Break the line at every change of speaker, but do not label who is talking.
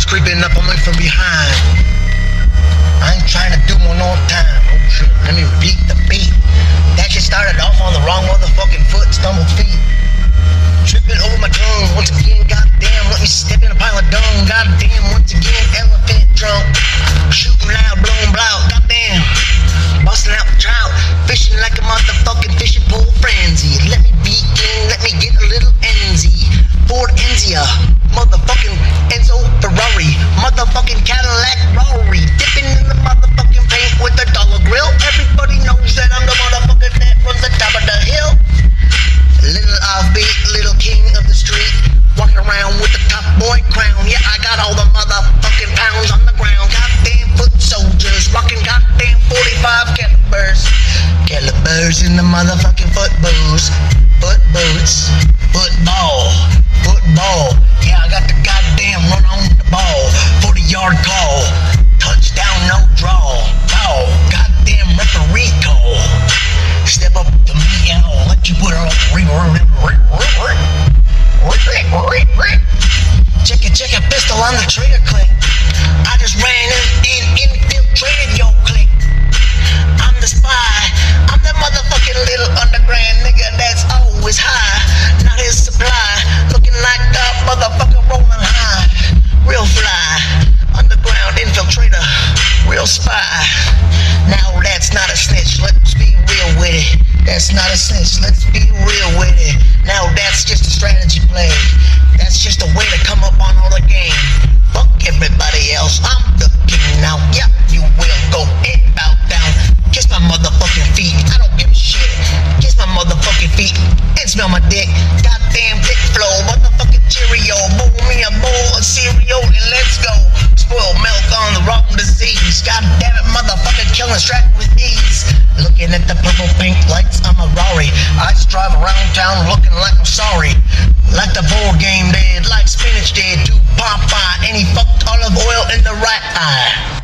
creeping up on me from behind. I ain't trying to do one more time. Oh shit, let me repeat the beat. That shit started off on the wrong motherfucking foot, stumbled feet. Tripping over my tongue, once again, goddamn, let me step in a pile of dung. Goddamn, once again, elephant drunk. Shooting loud, blowing blout, goddamn. Busting out the trout, fishing like a motherfucking fishing pole frenzy. Let me begin, let me get a little Enzy. Ford Enzia, motherfucking Enzo Ferrari, motherfucking Cadillac Rari. Dipping in the motherfucking paint with a dollar grill. Everybody knows that I'm the motherfucker that runs the top of the hill. Little offbeat, little king of the street, walking around with the top boy crown. Yeah, I got all the motherfucking pounds on the ground. Goddamn foot soldiers, rocking goddamn 45 calibers. Calibers in the motherfucking foot boots. Foot boots, football, football. Yeah, I got the goddamn run on the ball. 40-yard call, touchdown, no draw. Foul, goddamn referee call. Step up to me and I'll let you put it on. Check a pistol on the trigger click. I just ran in infiltrated your clique. I'm the spy. I'm the motherfucking little underground nigga that's always high. Not his supply. Looking like a motherfucker rolling high. Real fly. Underground infiltrator. Real spy. Now that's not a snitch. Let's be real with it. That's not a snitch. Let's be real with it. Now that's just a strategy play. That's just a way to come up on all the game. Fuck everybody else. I'm the king now. Yep, you will go and bow down. Kiss my motherfucking feet. I don't give a shit. Kiss my motherfucking feet and smell my dick. Goddamn dick flow. Motherfucking Cheerio. Bowl me a bowl of cereal and let's go. Spoiled milk on the wrong disease. God damn it, motherfucking killing strap with ease. Looking at the purple pink lights, I'm a Rari. I just drive around town looking like I'm sorry. Like the board game did, like spinach did to Popeye. And he fucked olive oil in the right eye.